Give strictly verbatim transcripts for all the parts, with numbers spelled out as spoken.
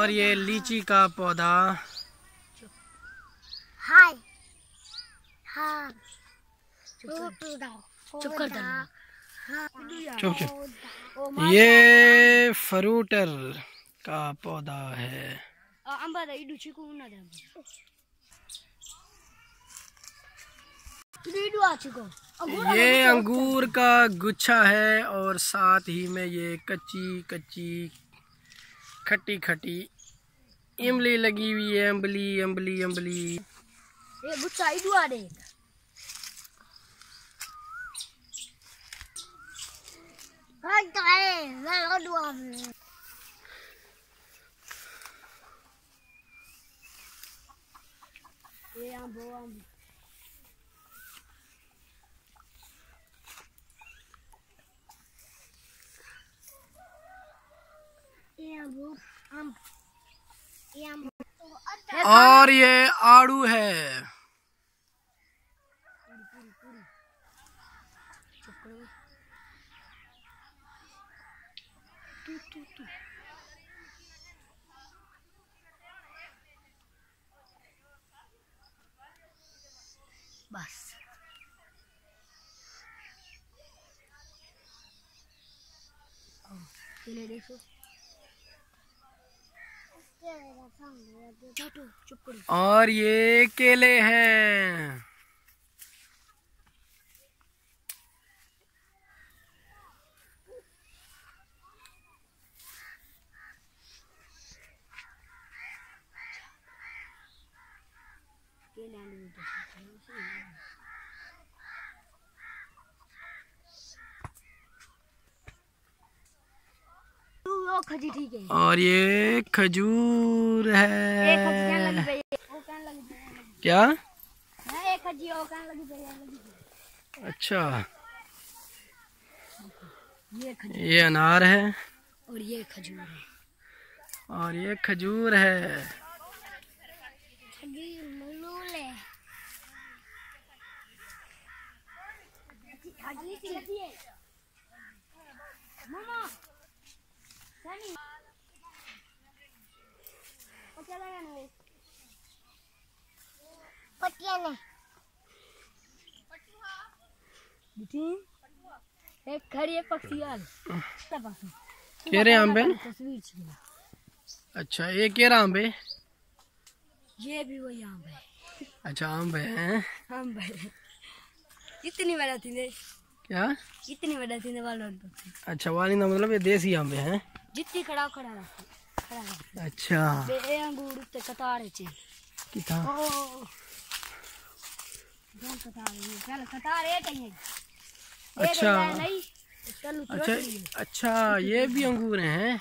और ये लीची का पौधा। हाय हाँ चुप कर चुप चुप। ये फ्रूटर का पौधा है। ये अंगूर का गुच्छा है और साथ ही में ये कच्ची कच्ची खट्टी खट्टी इमली लगी हुई है। अम्बली अम्बली अम्बली। ये गुच्छा ही दुआ दे। हाँ तो है मैं दुआ में। ये आंबो आंबो और ये आड़ू है। बस केले देखो। चुप करो। और ये केले हैं। ठीक है। और ये खजूर है। क्या? अच्छा ये अनार है और ये खजूर है। और ये खजूर है। एक खड़ी एक पक्षी केरे आंबे। अच्छा ये केरा आंबे। ये भी वही आम है। अच्छा आम है। आम है। इतनी बड़ा थी। क्या? इतनी बड़ा थी वालों। अच्छा वाली ना मतलब ये देसी आंबे हैं। जितनी खड़ा खड़ा खड़ा। अच्छा ये अंगूर ते कतार चे किथा। ओ जन कतार ये चल कतार है चाहिए। अच्छा नहीं अच्छा अच्छा ये भी अंगूर हैं।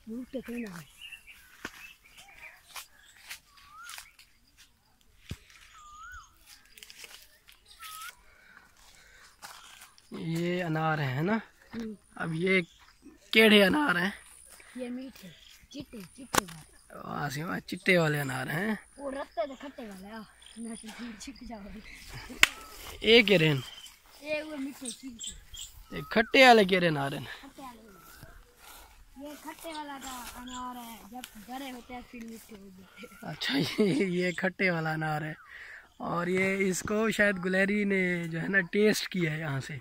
ये अनार है ना। अब ये केढ़े अनार हैं। ये मीठे चिट्टे चिट्टे वाले। वहाँ चिट्टे वाले अनार हैं। वो रत्ते तो खट्टे वाले। एक केरेन ये वो मीठे एक खट्टे वाले केरे अनार हैं। ये खट्टे वाला का अनार है। जब बड़े होते हैं फिर मीठे हो जाते हैं। अच्छा ये ये खट्टे वाला अनार है। और ये इसको शायद गुलेरी ने जो है ना टेस्ट किया है यहाँ से।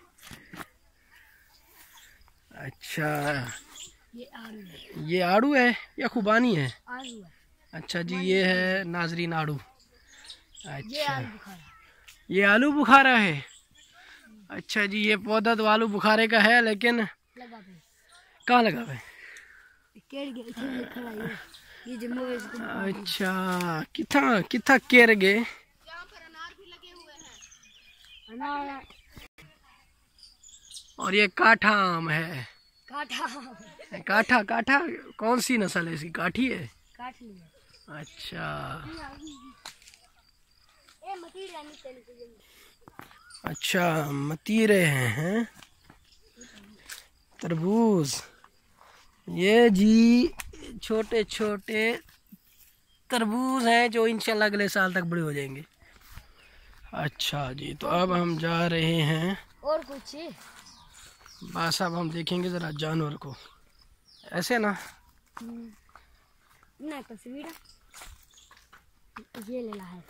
अच्छा ये आड़ू है। ये आड़ू है या खुबानी है? आड़ू है। अच्छा जी ये है नाजरीन आड़ू। ये अच्छा आलू बुखारा। ये आलू बुखारा है। अच्छा जी ये पौधा तो आलू बुखारे का है लेकिन कहाँ लगा है? अच्छा किथा किथा केर गए। और ये काठा आम है। काठा काठा काठा कौन सी नस्ल है इसकी? काठी है। काठी है। अच्छा अच्छा मतीरे हैं। तरबूज ये जी छोटे छोटे तरबूज हैं जो इंशाल्लाह अगले साल तक बड़े हो जाएंगे। अच्छा जी तो अब हम जा रहे हैं और कुछ बस अब हम देखेंगे ज़रा जानवर को ऐसे ना। ना तस्वीर ये ले ला है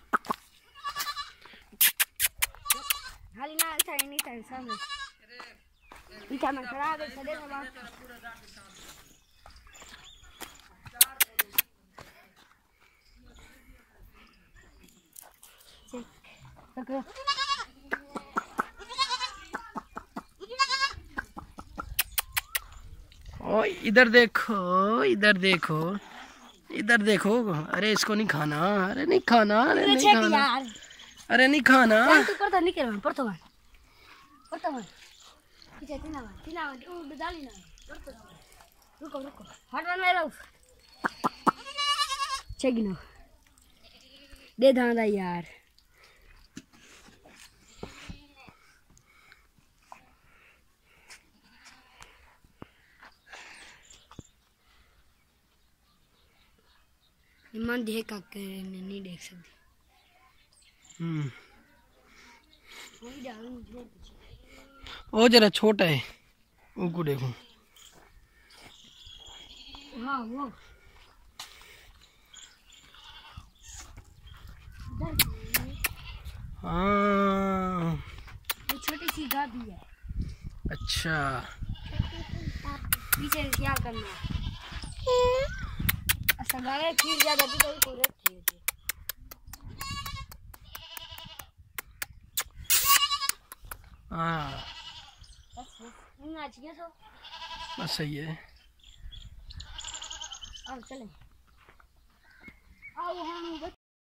हाली ना अच्छा नहीं था सामने इतना मैं खराब है सदे ना बात चेक पकड़ो ओ इधर देखो इधर देखो इधर देखो। अरे इसको नहीं खाना, अरे नहीं खाना, अरे नहीं खाना, अरे नहीं खाना। तू पड़ता नहीं कर पड़ता वन पड़ता वन पीछे तीना वन तीना वन ओ डाली ना पड़ता रुको रुको हट वन मेरा चेक नो दे दांदा यार मन देख का नहीं देख सकती। हम्म वो जरा छोटा है उनको देखो। हाँ वो हाँ ये छोटी सी गाड़ी है। अच्छा पीछे क्या करना ऐसा गाड़ी फिर ज्यादा भी कोई को रहती है। हाँ बस ना चाहिए तो बस सही है। अब चलें आओ हम